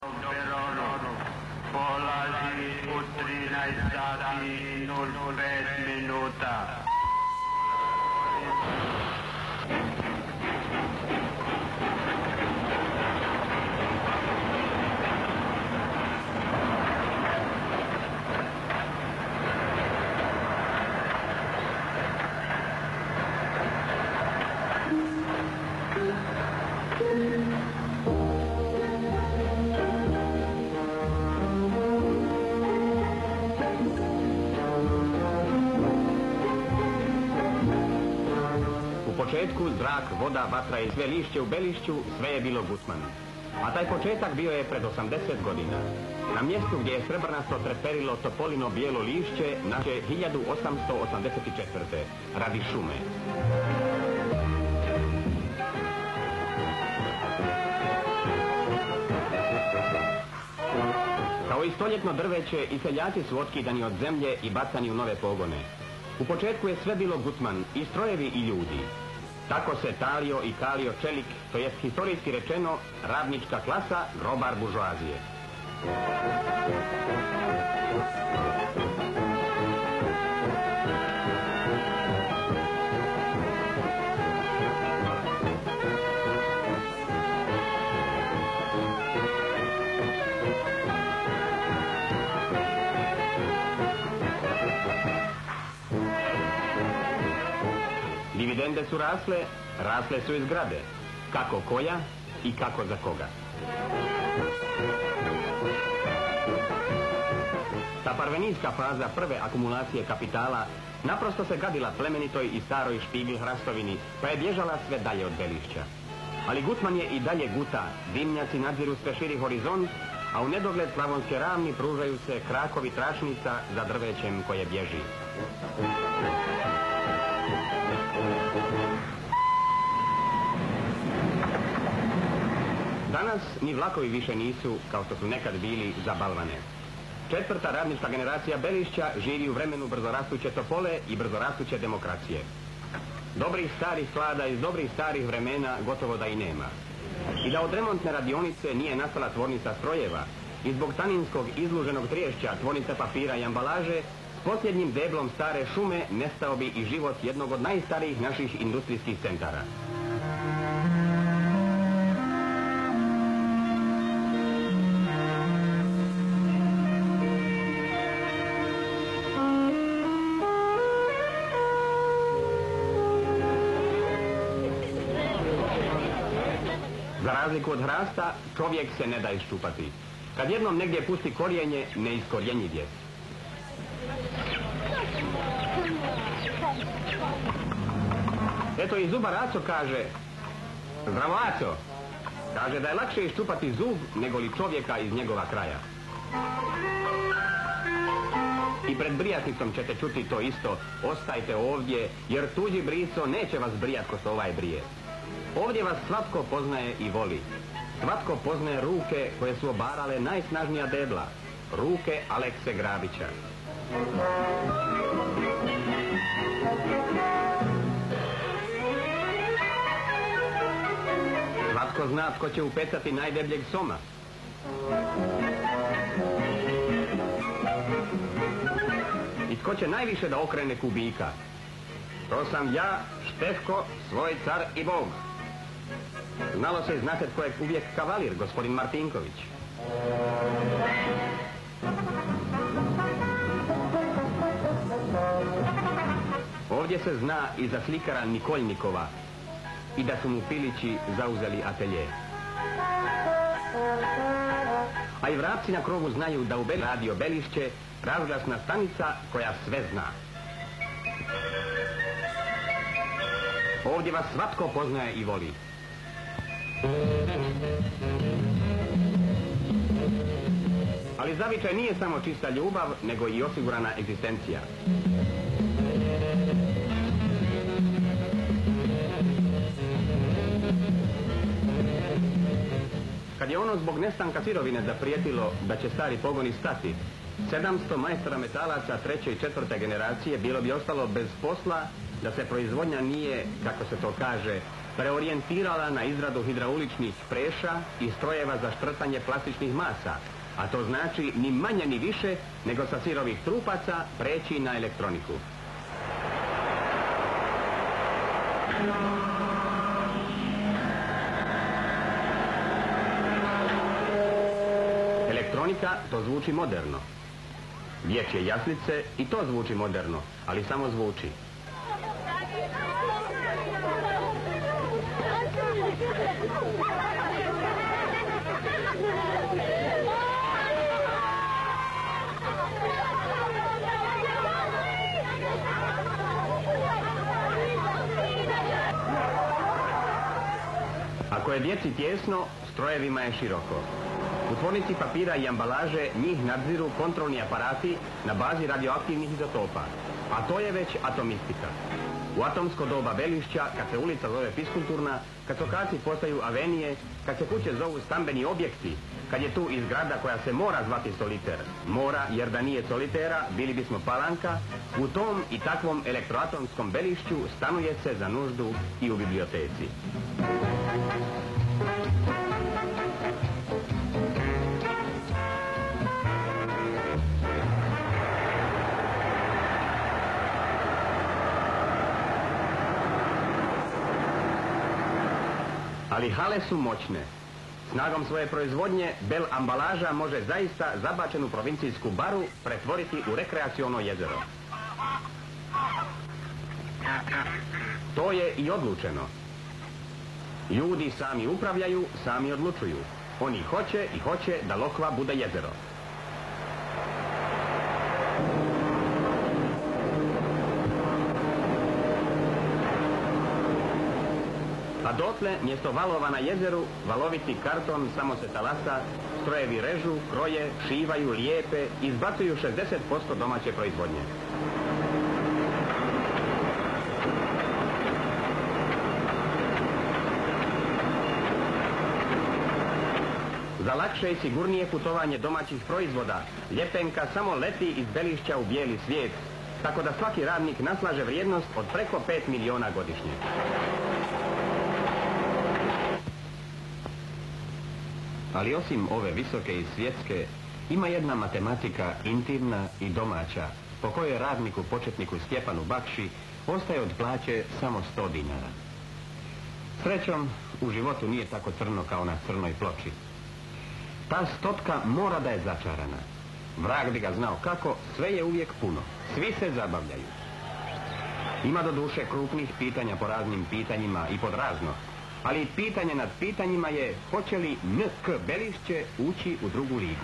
Veronu polazi u 13 sati 05 minuta. U početku zrak, voda, vatra i sve lišće u Belišću, sve je bilo Gutman. A taj početak bio je pred 80 godina. Na mjestu gdje je srebrnasto treperilo topolino bijelo lišće, naše 1884. radi šume. Kao i stoljetno drveće, i seljaci su otkidani od zemlje i bacani u nove pogone. U početku je sve bilo Gutman, i strojevi i ljudi. Tako se talio i kalio čelik, to jest historijski rečeno radnička klasa, grobar buržoazije. Dividende su rasle su i zgrade. Kako koja i kako za koga. Ta parvenijska faza prve akumulacije kapitala naprosto se gadila plemenitoj i staroj špigl hrastovini, pa je bježala sve dalje od Belišća. Ali Gutman je i dalje guta, dimnjaci nadziru sve širi horizont, a u nedogled slavonske ravni pružaju se krakovi tračnica za drvećem koje bježi. Danas ni vlakovi više nisu, kao što su nekad bili, za balvane. Četvrta radnička generacija Belišća živi u vremenu brzorastuće topole i brzorastuće demokracije. Dobrih starih sklada iz dobrih starih vremena gotovo da i nema. I da od remontne radionice nije nastala tvornica strojeva, i zbog taninskog izluženog triješća tvornice papira i ambalaže, s posljednjim deblom stare šume nestao bi i život jednog od najstarijih naših industrijskih centara. Za razliku od hrasta, čovjek se ne da iščupati. Kad jednom negdje pusti korijenje, neiskorjenjiv je. Eto i zubar Aco kaže, zdravo Aco, kaže da je lakše iščupati zub nego li čovjeka iz njegova kraja. I pred brijatnicom ćete čuti to isto, ostajte ovdje, jer tuđi brico neće vas brijat ko se ovaj brije. Ovdje vas svatko poznaje i voli. Svatko poznaje ruke koje su obarale najsnažnija debla. Ruke Alekse Grabića. Svatko zna tko će upecati najdebljeg soma. I tko će najviše da okrene kubika. To sam ja, Štefko, svoj car i bog. Znalo se i znate tko je uvijek kavalir, gospodin Martinković. Ovdje se zna i za slikara Nikoljnikova i da su mu Pilići zauzeli atelje. A i vrapci na krovu znaju da u radio Belišće razglasna stanica koja sve zna. Ovdje vas svatko poznaje i voli. Ali zavičaj nije samo čista ljubav, nego i osigurana egzistencija. Kad je ono zbog nestanka sirovine zaprijetilo da će stari pogoni stati, 700 majstora metalaca treće i četvrte generacije bilo bi ostalo bez posla da se proizvodnja nije, kako se to kaže, preorijentirala na izradu hidrauličnih preša i strojeva za šprtanje plastičnih masa, a to znači ni manje ni više nego sa sirovih trupaca preći na elektroniku. Elektronika, to zvuči moderno. Dječje jaslice i to zvuči moderno, ali samo zvuči. Ako je djeci tjesno, strojevima je široko. U tvornici papira i ambalaže njih nadziru kontrolni aparati na bazi radioaktivnih izotopa, a to je već atomistika. U atomsko doba Belišća, kad se ulica zove Fiskulturna, kad sokaci postaju avenije, kad se kuće zovu stambeni objekti, kad je tu i zgrada koja se mora zvati Soliter, mora jer da nije Solitera bili bismo Palanka, u tom i takvom elektroatomskom Belišću stanuje se za nuždu i u biblioteci. Ali hale su moćne. Snagom svoje proizvodnje Bel ambalaža može zaista zabačenu provincijsku baru pretvoriti u rekreaciono jezero. To je i odlučeno. Ljudi sami upravljaju, sami odlučuju. Oni hoće i hoće da Lokva bude jezero. A dotle, mjesto valova na jezeru, valoviti karton samo se talasa, strojevi režu, kroje, šivaju, lijepe, izbacuju 60% domaće proizvodnje. Za lakše i sigurnije putovanje domaćih proizvoda, ljepenka samo leti iz Belišća u bijeli svijet, tako da svaki radnik naslaže vrijednost od preko 5 miliona godišnje. Ali osim ove visoke i svjetske, ima jedna matematika intimna i domaća, po kojoj radniku početniku Stjepanu Bakši ostaje od plaće samo 100 dinara. Srećom, u životu nije tako crno kao na crnoj ploči. Ta stotka mora da je začarana. Vrag bi ga znao kako, sve je uvijek puno. Svi se zabavljaju. Ima do duše krupnih pitanja po raznim pitanjima i pod razno, ali pitanje nad pitanjima je hoće li NK Belišće ući u drugu ligu.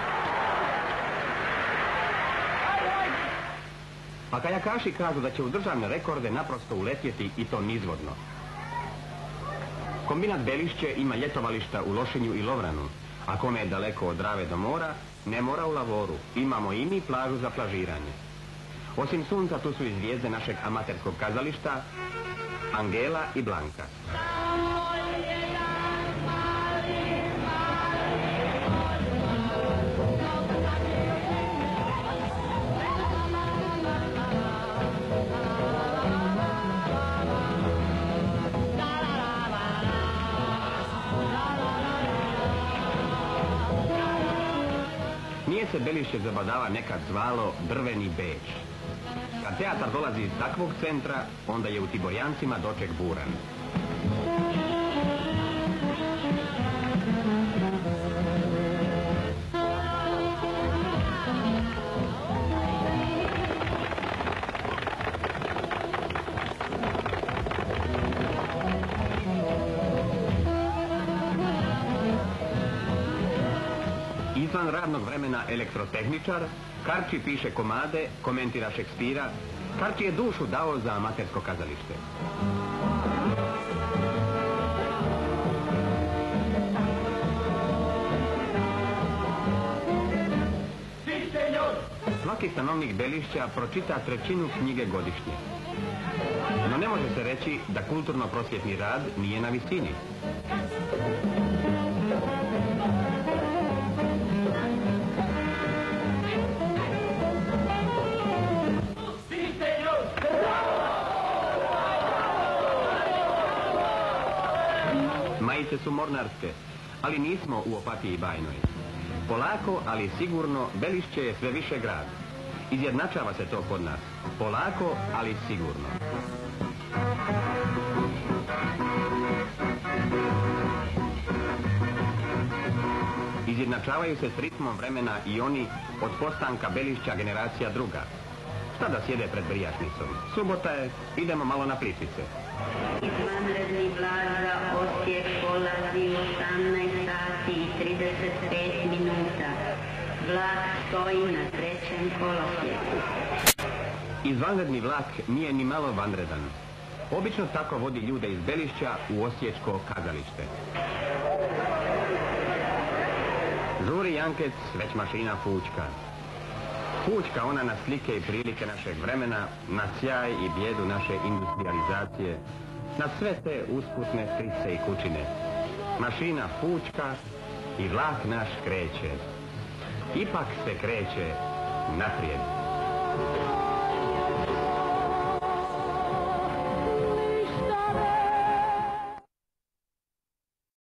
A kajakaši kažu da će u državne rekorde naprosto uletjeti i to nizvodno. Kombinat Belišće ima ljetovališta u Lošinju i Lovranu, a kome je daleko od Drave do mora, ne mora u Lavoru, imamo i mi plažu za plažiranje. Osim sunca tu su i zvijezde našeg amaterskog kazališta, Angela i Blanka. Nije se Belišće zabadava nekad zvalo Drveni Beč. Kad teatar dolazi iz takvog centra, onda je u Tiborjancima doček buran. Izvan radnog vremena elektrotehničar, Karči piše komade, komentira Šekspira, Karči je dušu dao za amatersko kazalište. Svaki stanovnik Belišća pročita 1/3 knjige godišnje. No ne može se reći da kulturno-prosvjetni rad nije na visini. su mornarske, ali nismo u Opatiji bajnoj. Polako, ali sigurno, Belišće je sve više grad. Izjednačava se to kod nas. Polako, ali sigurno. Izjednačavaju se s ritmom vremena i oni od postanka Belišća generacija druga. Šta da sjede pred brijačnicom? Subota je, idemo malo na Plitvice. Izvanredni vlak za Osijek polazi u 18 sati i 35 minuta. Vlak stoji na 3. kolosijeku. Izvanredni vlak nije ni malo vanredan. Obično tako vodi ljude iz Belišća u Osječko kazalište. Žuri Jankec, već mašina fučka. Fučka ona na slike i prilike našeg vremena, na sjaj i bijedu naše industrializacije, na sve te usputne strice i kućine. Mašina fučka i vlak naš kreće. Ipak se kreće naprijed.